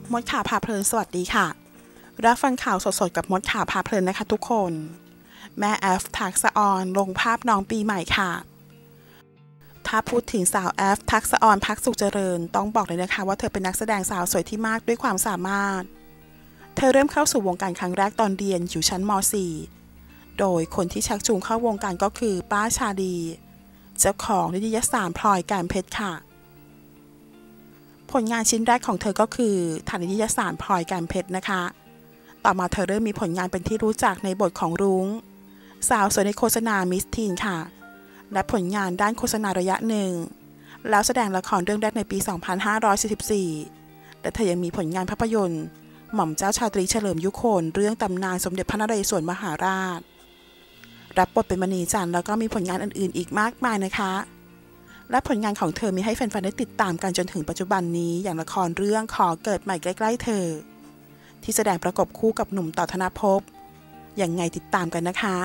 มดข่าวพาเพลินสวัสดีค่ะรับฟังข่าวสดๆกับมดข่าวพาเพลินนะคะทุกคนแม่แอฟทักษะออนลงภาพน้องปีใหม่ค่ะถ้าพูดถึงสาวแอฟทักษะออนพักสุขเจริญต้องบอกเลยนะคะว่าเธอเป็นนักแสดงสาวสวยที่มากด้วยความสามารถเธอเริ่มเข้าสู่วงการครั้งแรกตอนเรียนอยู่ชั้นม .4 โดยคนที่ชักจูงเข้าวงการก็คือป้าชาลีเจ้าของนิตยสารพลอยแก้มเพชรค่ะผลงานชิ้นแรกของเธอก็คือทางนิตยสารพลอยแก้มเพชรนะคะต่อมาเธอเริ่มมีผลงานเป็นที่รู้จักในบทของรุ้งสาวสวยในโฆษณามิสทีนค่ะและผลงานด้านโฆษณาระยะหนึ่งแล้วแสดงละครเรื่องแรกในปี 2544 และเธอยังมีผลงานภาพยนตร์หม่อมเจ้าชาตรีเฉลิมยุคลเรื่องตำนานสมเด็จพระนเรศวรมหาราชรับบทเป็นมณีจันทร์แล้วก็มีผลงานอื่นๆอีกมากมายนะคะและผลงานของเธอมีให้แฟนๆได้ติดตามกันจนถึงปัจจุบันนี้อย่างละครเรื่องขอเกิดใหม่ใกล้ๆเธอที่แสดงประกบคู่กับหนุ่มต่อธนภพอย่างไงติดตามกันนะคะ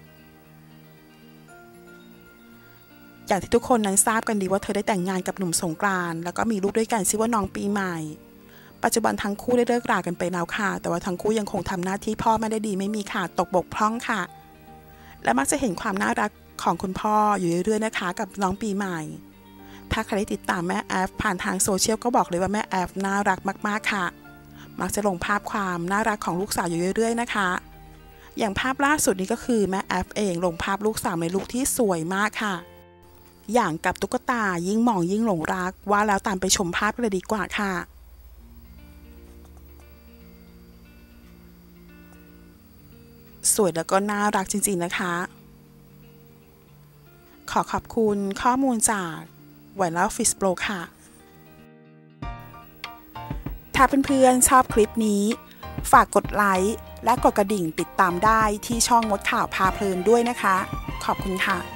อย่างที่ทุกคนนั้นทราบกันดีว่าเธอได้แต่งงานกับหนุ่มสงกรานต์แล้วก็มีลูกด้วยกันชื่อว่าน้องปีใหม่ปัจจุบันทั้งคู่ได้เลิกรากันไปแล้วค่ะแต่ว่าทั้งคู่ยังคงทำหน้าที่พ่อแม่ได้ดีไม่มีขาดตกบกพร่องค่ะและมักจะเห็นความน่ารักของคุณพ่ออยู่เรื่อยๆนะคะกับน้องปีใหม่ถ้าใครได้ติดตามแม่แอฟผ่านทางโซเชียลก็บอกเลยว่าแม่แอฟน่ารักมากๆค่ะมักจะลงภาพความน่ารักของลูกสาวอยู่เรื่อยๆนะคะอย่างภาพล่าสุดนี้ก็คือแม่แอฟเองลงภาพลูกสาวในลุคที่สวยมากค่ะอย่างกับตุ๊กตายิ่งมองยิ่งหลงรักว่าแล้วตามไปชมภาพเลยดีกว่าค่ะสวยแล้วก็น่ารักจริงๆนะคะขอขอบคุณข้อมูลจากไวรัลฟิสโปรค่ะถ้าเพื่อนๆชอบคลิปนี้ฝากกดไลค์และกดกระดิ่งติดตามได้ที่ช่องมดข่าวพาเพลินด้วยนะคะขอบคุณค่ะ